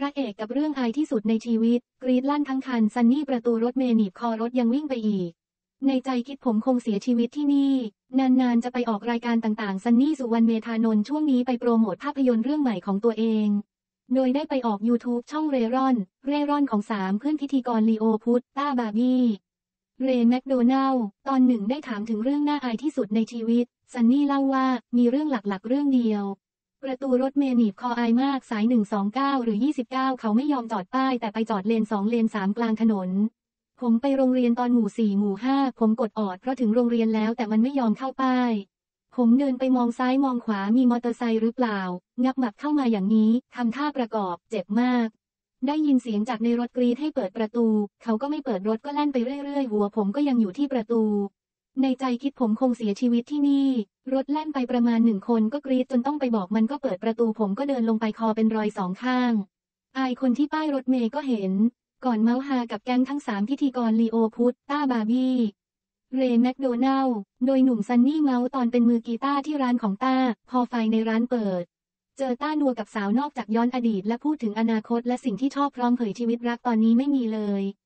ระเอกกับเรื่องอายที่สุดในชีวิตกรีดลั่นทั้งคันซันนี่ประตูรถเมล์หนีบคอรถยังวิ่งไปอีกในใจคิดผมคงเสียชีวิตที่นี่นานๆจะไปออกรายการต่างๆซันนี่สุวรรณเมธานนท์ช่วงนี้ไปโปรโมทภาพยนตร์เรื่องใหม่ของตัวเองโดยได้ไปออก YouTube ช่องเร่ร่อนของ3เพื่อนพิธีกรลีโอพุตต้าบาร์บี้เรย์แมคโดนัลด์ตอนหนึ่งได้ถามถึงเรื่องน่าอายที่สุดในชีวิตซันนี่เล่าว่ามีเรื่องหลักๆเรื่องเดียวประตูรถเมล์หนีบคออายมากสาย129หรือ29เขาไม่ยอมจอดป้ายแต่ไปจอดเลน2เลน3กลางถนนผมไปโรงเรียนตอนหมู่4หมู่5ผมกดออดเพราะถึงโรงเรียนแล้วแต่มันไม่ยอมเข้าป้ายผมเดินไปมองซ้ายมองขวามีมอเตอร์ไซค์หรือเปล่างับหมับเข้ามาอย่างนี้ทำท่าประกอบเจ็บมากได้ยินเสียงจากในรถกรีดให้เปิดประตูเขาก็ไม่เปิดรถก็แล่นไปเรื่อยๆหัวผมก็ยังอยู่ที่ประตูในใจคิดผมคงเสียชีวิตที่นี่รถแล่นไปประมาณ1คนก็กรีดจนต้องไปบอกมันก็เปิดประตูผมก็เดินลงไปคอเป็นรอย2ข้างอายคนที่ป้ายรถเมย์ก็เห็นก่อนเมาส์ฮากับแก๊งทั้ง3พิธีกรลีโอพุตต้าบาร์บี้เรย์แมคโดนัลด์โดยหนุ่มซันนี่เมาส์ตอนเป็นมือกีตาร์ที่ร้านของต้าพอไฟในร้านเปิดเจอต้านัวกับสาวนอกจากย้อนอดีตและพูดถึงอนาคตและสิ่งที่ชอบพร้อมเผยชีวิตรักตอนนี้ไม่มีเลย